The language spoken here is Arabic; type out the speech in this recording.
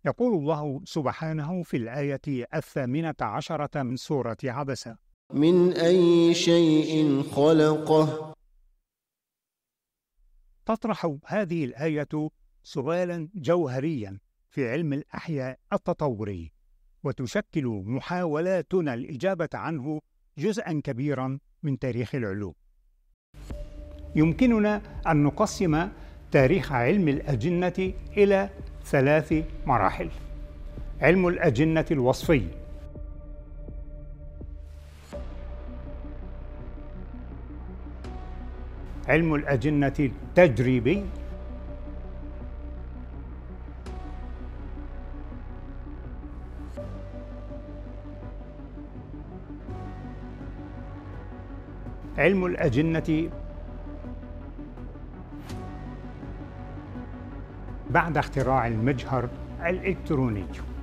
يقول الله سبحانه في الآية 18 من سورة عبسة: من أي شيء خلقه. تطرح هذه الآية سؤالا جوهريا في علم الأحياء التطوري، وتشكل محاولاتنا الإجابة عنه جزءا كبيرا من تاريخ العلوم. يمكننا أن نقسم تاريخ علم الأجنة إلى 3 مراحل: علم الأجنة الوصفي، علم الأجنة التجريبي، علم الأجنة بعد اختراع المجهر الإلكتروني.